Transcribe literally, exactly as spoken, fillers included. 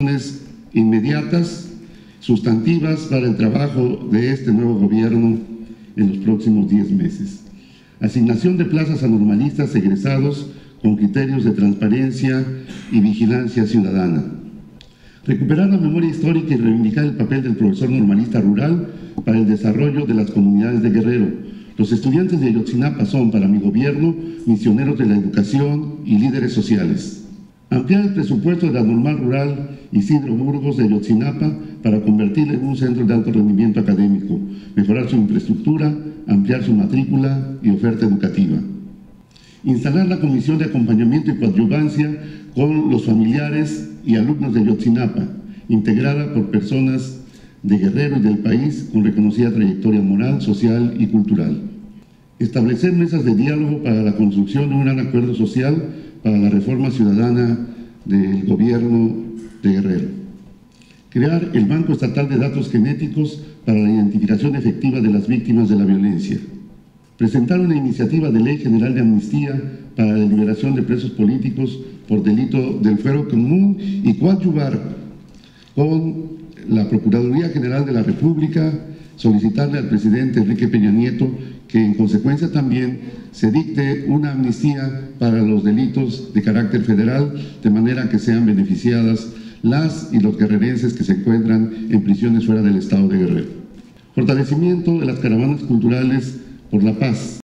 inmediatas, sustantivas para el trabajo de este nuevo gobierno en los próximos diez meses. Asignación de plazas a normalistas egresados con criterios de transparencia y vigilancia ciudadana. Recuperar la memoria histórica y reivindicar el papel del profesor normalista rural para el desarrollo de las comunidades de Guerrero. Los estudiantes de Ayotzinapa son, para mi gobierno, misioneros de la educación y líderes sociales. Ampliar el presupuesto de la Normal Rural Isidro Burgos de Ayotzinapa para convertirla en un centro de alto rendimiento académico, mejorar su infraestructura, ampliar su matrícula y oferta educativa. Instalar la comisión de acompañamiento y coadyuvancia con los familiares y alumnos de Ayotzinapa, integrada por personas de Guerrero y del país con reconocida trayectoria moral, social y cultural. Establecer mesas de diálogo para la construcción de un gran acuerdo social para la reforma ciudadana del gobierno de Guerrero. Crear el Banco Estatal de Datos Genéticos para la identificación efectiva de las víctimas de la violencia. Presentar una iniciativa de ley general de amnistía para la liberación de presos políticos por delito del fuero común y coadyuvar con la Procuraduría General de la República, solicitarle al presidente Enrique Peña Nieto que en consecuencia también se dicte una amnistía para los delitos de carácter federal, de manera que sean beneficiadas las y los guerrerenses que se encuentran en prisiones fuera del estado de Guerrero. Fortalecimiento de las caravanas culturales por la paz.